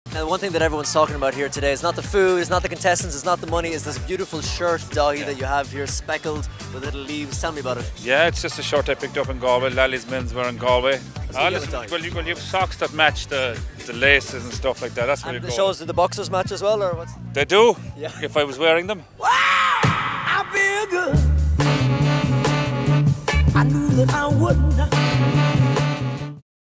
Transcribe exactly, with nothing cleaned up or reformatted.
Now, one thing that everyone's talking about here today is not the food, it's not the contestants, it's not the money, it's this beautiful shirt, Dahi, yeah. that you have here, speckled with little leaves. Tell me about it. Yeah, it's just a shirt I picked up in Galway. Lally's Menswear in Galway. Ah, listen, well, you, well, you have socks that match the, the laces and stuff like that. That's where and you the go. shows, do the boxers match as well, or what's? They do. Yeah. If I was wearing them. Wow, I feel good. I knew that I wouldn't.